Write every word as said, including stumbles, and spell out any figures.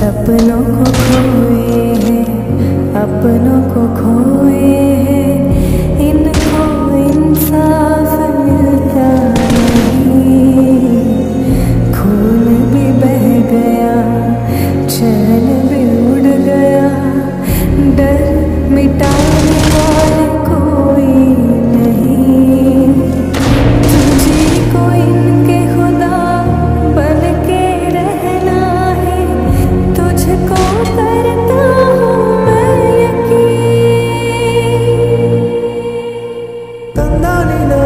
सपनों को खोए हैं, अपनों को खोए हैं, इनको इंसाफ मिलता नहीं। खून भी बह गया, चैन भी उड़ गया, डर मिटाने वाले कोई नहीं। तुझी को इनके खुदा बन के रहना है, तुझको करता हूँ मैं यकीन। तंदानी